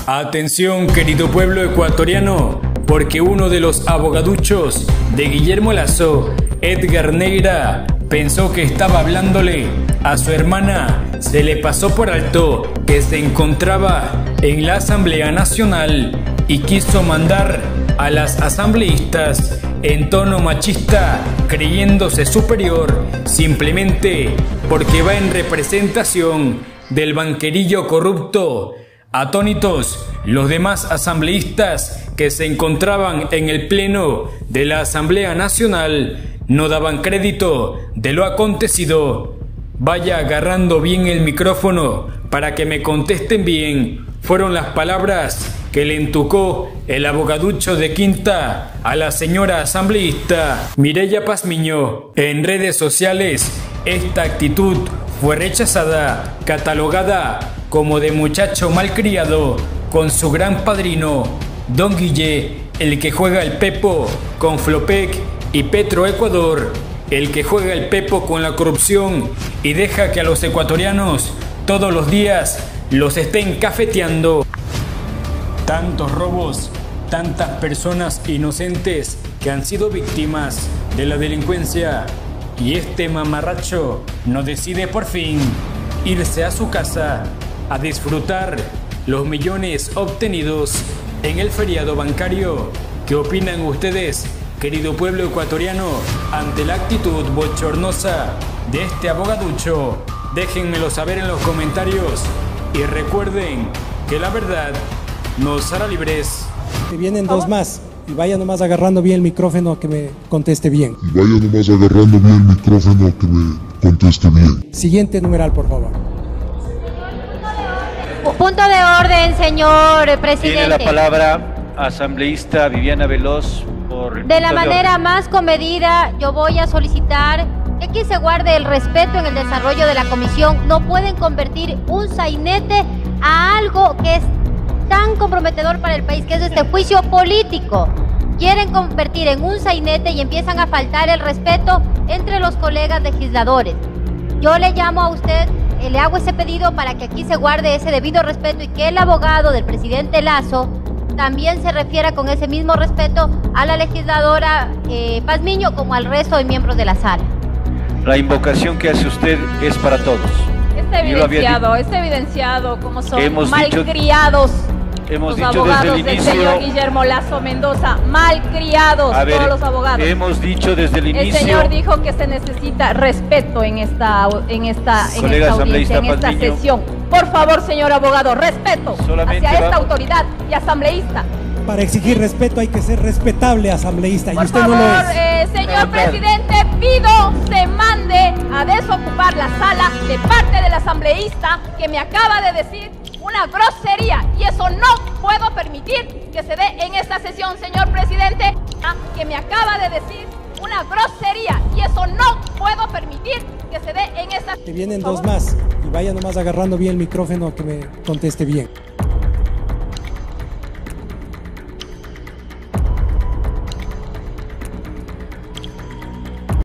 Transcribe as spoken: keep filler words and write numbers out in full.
Atención, querido pueblo ecuatoriano, porque uno de los abogaduchos de Guillermo Lasso, Edgar Neira, pensó que estaba hablándole a su hermana. Se le pasó por alto que se encontraba en la Asamblea Nacional y quiso mandar a las asambleístas en tono machista, creyéndose superior simplemente porque va en representación del banquerillo corrupto. Atónitos, los demás asambleístas que se encontraban en el pleno de la Asamblea Nacional no daban crédito de lo acontecido. Vaya agarrando bien el micrófono para que me contesten bien. Fueron las palabras que le entucó el abogaducho de Quinta a la señora asambleísta Mireya Pazmiño. En redes sociales, esta actitud fue rechazada, catalogada como de muchacho malcriado con su gran padrino, Don Guille, el que juega el Pepo con Flopec y Petroecuador, el que juega el Pepo con la corrupción y deja que a los ecuatorianos todos los días los estén cafeteando. Tantos robos, tantas personas inocentes que han sido víctimas de la delincuencia, y este mamarracho no decide por fin irse a su casa a disfrutar los millones obtenidos en el feriado bancario. ¿Qué opinan ustedes, querido pueblo ecuatoriano, ante la actitud bochornosa de este abogaducho? Déjenmelo saber en los comentarios y recuerden que la verdad nos hará libres. Que vienen dos más y vaya nomás agarrando bien el micrófono que me conteste bien. Y vaya nomás agarrando bien el micrófono que me conteste bien. Siguiente numeral, por favor. Punto de orden, señor presidente. Tiene la palabra asambleísta Viviana Veloz. Por de la manera más comedida, yo voy a solicitar que aquí se guarde el respeto en el desarrollo de la comisión. No pueden convertir un sainete a algo que es tan comprometedor para el país, que es este juicio político. Quieren convertir en un sainete y empiezan a faltar el respeto entre los colegas legisladores. Yo le llamo a usted, eh, le hago ese pedido para que aquí se guarde ese debido respeto y que el abogado del presidente Lasso también se refiera con ese mismo respeto a la legisladora eh, Pazmiño como al resto de miembros de la sala. La invocación que hace usted es para todos. Está evidenciado, está evidenciado cómo son hemos malcriados dicho, hemos los dicho abogados desde el del inicio, señor Guillermo Lasso Mendoza, malcriados a ver, todos los abogados. Hemos dicho desde el inicio. El señor dijo que se necesita respeto en esta, en esta, en esta audiencia, en esta Pazmiño. sesión. Por favor, señor abogado, respeto Solamente hacia esta va... autoridad y asambleísta. Para exigir respeto hay que ser respetable, asambleísta, y Por usted favor, no lo es. eh, señor presidente, pido se mande a desocupar la sala de parte del asambleísta que me acaba de decir una grosería, y eso no puedo permitir que se dé en esta sesión, señor presidente, que me acaba de decir una grosería, y eso no puedo permitir que se dé en esta sesión. Que vienen dos más y vaya nomás agarrando bien el micrófono que me conteste bien.